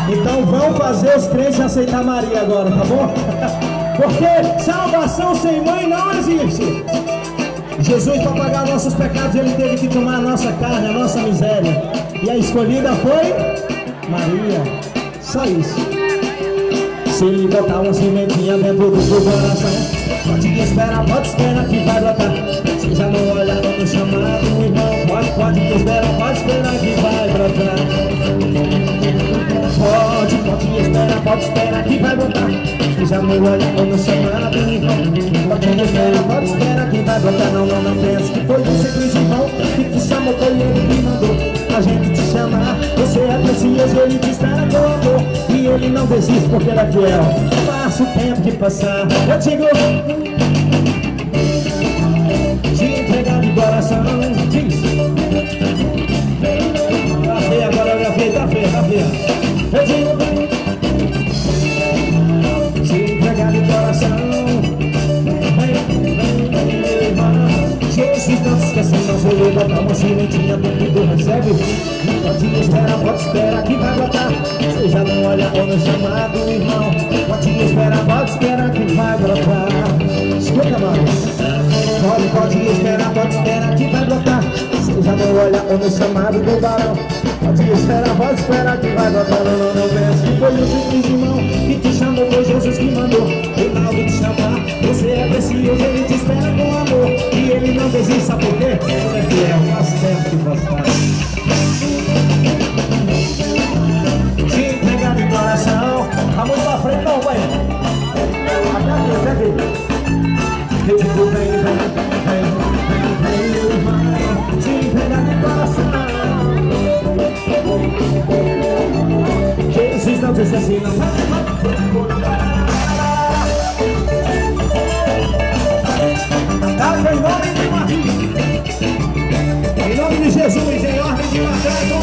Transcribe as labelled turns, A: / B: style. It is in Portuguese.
A: Então vão fazer os crentes aceitar Maria agora, tá bom? Porque salvação sem mãe não existe. Jesus, para pagar nossos pecados, ele teve que tomar a nossa carne, a nossa miséria. E a escolhida foi Maria. Só isso. Se ele botar uma sementinha dentro do seu coração, pode esperar que vai brotar. Se já não olhar no chamado, irmão, pode esperar que vai brotar. Pode esperar que vai brotar. Se já não olhar no chamado, irmão, pode esperar que vai brotar. Não pense que foi você, Cristo, irmão, que te chamou, foi ele que mandou a gente te chamar. Você é precioso, ele te espera com amor. E ele não desiste porque ele é fiel. Passa o tempo que passar, eu digo, te entregar de coração. Diz. Tá feio agora, minha filha, tá feio. Eu digo, te entregar de coração. Jesus, não se esqueça, não se liga, dá uma sementinha dentro do recebe. Pode esperar que vai brotar. Você já não olha no chamado, irmão. Pode esperar que vai brotar. Escuta, mano. Pode esperar que vai brotar. Você já não olha no chamado do varão. Pode esperar que vai brotar. Não pense que foi o simples irmão que te chamou, foi Jesus que mandou Reinaldo te chamar. Você é precioso, ele te espera com amor. E ele não desiste, sabe por quê? Ele é fiel, faz tempo que passar. Te entregar de coração. Tá muito pra frente não, pai. Até aqui. Eu digo vem. Te entregar de coração. Jesus não diz assim, não. Tá, em nome de Maria. Em nome de Jesus, em ordem de matar.